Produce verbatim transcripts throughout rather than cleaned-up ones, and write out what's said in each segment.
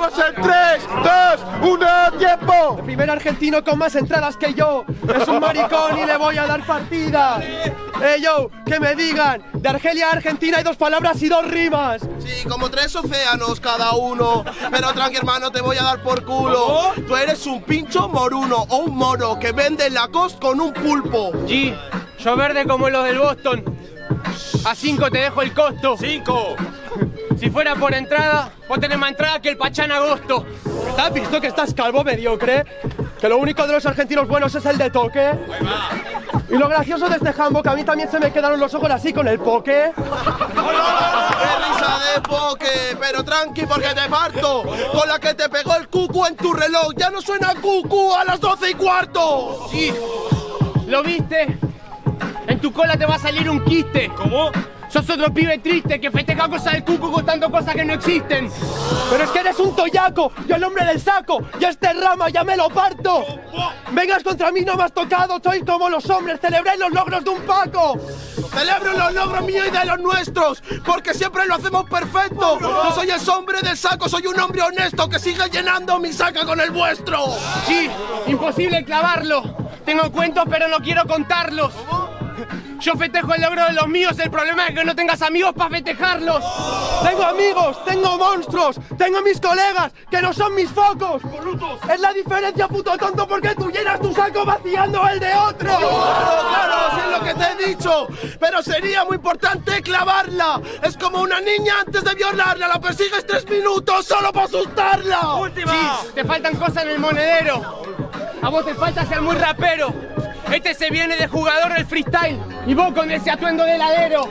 Empezamos en tres, dos, uno, tiempo. El primer argentino con más entradas que yo es un maricón y le voy a dar partida. Eh, yo, que me digan, de Argelia a Argentina hay dos palabras y dos rimas. Sí, como tres océanos cada uno. Pero tranqui, hermano, te voy a dar por culo. ¿Cómo? Tú eres un pincho moruno o un mono que vende Lacoste con un pulpo. G, yo verde como los del Boston. A cinco te dejo el costo. ¡Cinco! Si fuera por entrada, vos tenés más entrada que el Pachán Agosto. ¿Has visto que estás calvo, mediocre? Que lo único de los argentinos buenos es el de toque. Y lo gracioso de este jambo, que a mí también se me quedaron los ojos así con el poke. ¡Qué risa de poke! Pero tranqui, porque te parto. Con la que te pegó el cucu en tu reloj. Ya no suena cucu a las doce y cuarto. Sí, ¿lo viste? En tu cola te va a salir un quiste. ¿Cómo? Sos otro pibe triste que festeja cosas del cucu contando cosas que no existen. Pero es que eres un toyaco, yo el hombre del saco, y este rama ya me lo parto. Vengas contra mí, no me has tocado, soy como los hombres, celebré los logros de un Paco. Celebro los logros míos y de los nuestros, porque siempre lo hacemos perfecto. No soy el hombre del saco, soy un hombre honesto que sigue llenando mi saca con el vuestro. Sí, imposible clavarlo. Tengo cuentos pero no quiero contarlos. Yo festejo el logro de los míos, el problema es que no tengas amigos para festejarlos. Tengo amigos, tengo monstruos, tengo mis colegas, que no son mis focos. Es la diferencia, puto tonto, porque tú llenas tu saco vaciando el de otro. Claro, claro, sí es lo que te he dicho. Pero sería muy importante clavarla. Es como una niña antes de violarla, la persigues tres minutos solo para asustarla. ¡Última! Sí, te faltan cosas en el monedero. A vos te falta ser muy rapero. Este se viene de jugador del freestyle y vos con ese atuendo de heladero.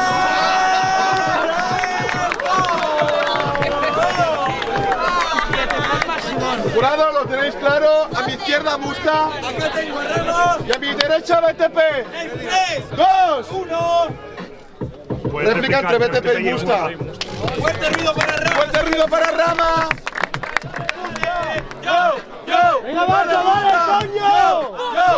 Jurado, lo tenéis claro. A mi izquierda Musta. Acá tengo a Ramos. Y a mi derecha B T P. En tres, Dos. uno. Réplica entre B T P y Musta. Fuerte ruido para Ramos. Fuerte ruido para Rama. Yo, yo. ¡Venga, va, chavales, coño!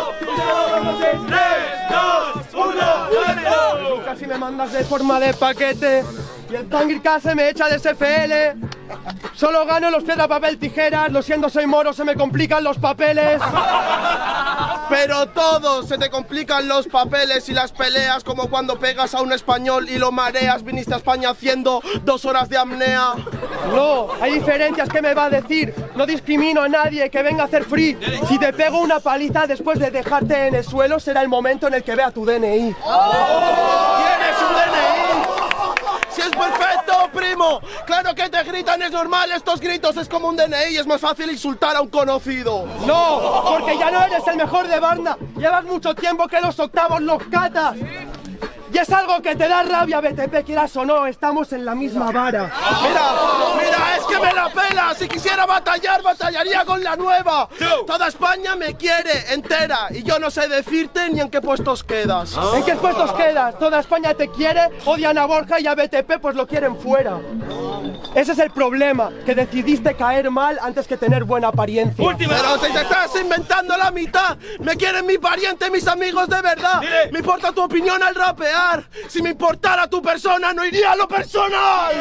tres, dos, uno. Casi me mandas de forma de paquete y el Tangir se me echa de S F L. Solo gano los piedra, papel, tijeras. Lo siento, soy moro, se me complican los papeles. Pero todo, se te complican los papeles y las peleas, como cuando pegas a un español y lo mareas. Viniste a España haciendo dos horas de apnea. No, hay diferencias, ¿qué me va a decir? No discrimino a nadie, que venga a hacer free. Si te pego una paliza después de dejarte en el suelo, será el momento en el que vea tu D N I. ¿Tienes un D N I? ¡Si es perfecto, primo! ¡Claro que te gritan, es normal! Estos gritos es como un D N I, es más fácil insultar a un conocido. No, porque ya no eres el mejor de banda. Llevas mucho tiempo que los octavos los catas. Y es algo que te da rabia, B T P, quieras o no, estamos en la misma vara. Mira, mira, es que me la pela. Si quisiera batallar, batallaría con la nueva. Toda España me quiere entera y yo no sé decirte ni en qué puestos quedas. ¿En qué puestos quedas? Toda España te quiere, odian a Borja y a B T P pues lo quieren fuera. Ese es el problema, que decidiste caer mal antes que tener buena apariencia. Última. Pero te, te estás inventando la mitad. Me quieren mi pariente, mis amigos de verdad. Dile. Me importa tu opinión al rapear. Si me importara tu persona, no iría a lo personal.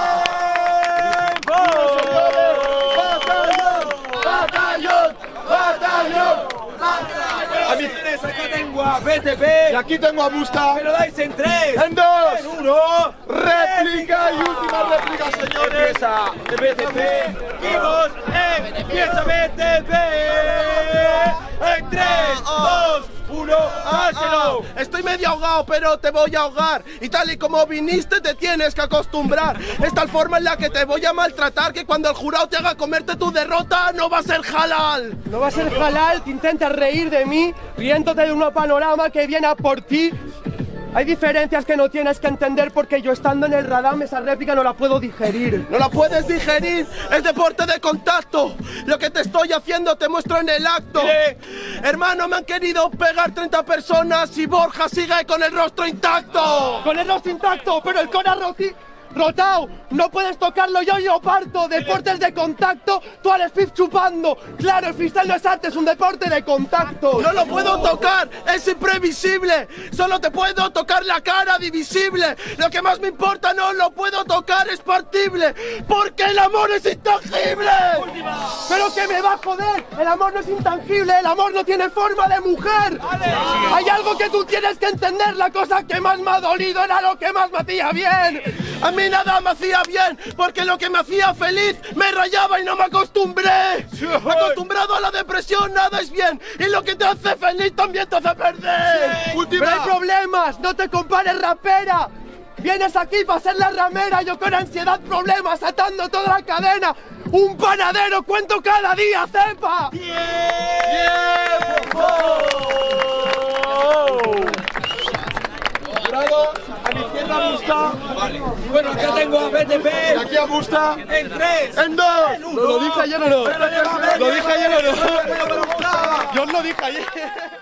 ¡Batallón! ¡Batallón! A mis tres, acá tengo a B T P. Y aquí tengo a Musta. Me lo dais en tres. En dos. En uno. Réplica y última réplica, señores. Empieza de B T P. Vivos. Empieza B T P. En tres, dos, uno. ¡Hácelo! Estoy medio ahogado, pero te voy a ahogar. Y tal y como viniste, te tienes que acostumbrar. Es tal forma en la que te voy a maltratar que cuando el jurado te haga comerte tu derrota, no va a ser halal. No va a ser halal que intentes reír de mí, riéndote de un panorama que viene a por ti. Hay diferencias que no tienes que entender porque yo estando en el radar esa réplica no la puedo digerir. No la puedes digerir, es deporte de contacto. Lo que te estoy haciendo te muestro en el acto. Sí. Hermano, me han querido pegar treinta personas y Borja sigue con el rostro intacto. Con el rostro intacto, pero el corazón roti... Rotao, no puedes tocarlo, yo yo parto. Deportes de contacto, tú al F I F chupando. Claro, el freestyle no es arte, es un deporte de contacto. No lo puedo tocar, es imprevisible. Solo te puedo tocar la cara, divisible. Lo que más me importa no lo puedo tocar, es partible. Porque el amor es intangible. Pero que me va a joder, el amor no es intangible, el amor no tiene forma de mujer. Hay algo que tú tienes que entender, la cosa que más me ha dolido era lo que más me hacía bien. A mí nada me hacía bien, porque lo que me hacía feliz me rayaba y no me acostumbré. Acostumbrado a la depresión nada es bien, y lo que te hace feliz también te hace perder. Pero hay problemas, no te compares, rapera. Vienes aquí para ser la ramera, yo con ansiedad, problemas, atando toda la cadena. Un panadero, cuento cada día, cepa. Jurado, a mi izquierda Busta. Bueno, acá tengo a B T P. Y aquí a Busta. En tres. En dos. ¿Lo dije ayer o no? Pero lleva ¿Lo dije ayer o no? Pero, pero, pero, Yo os lo dije ayer.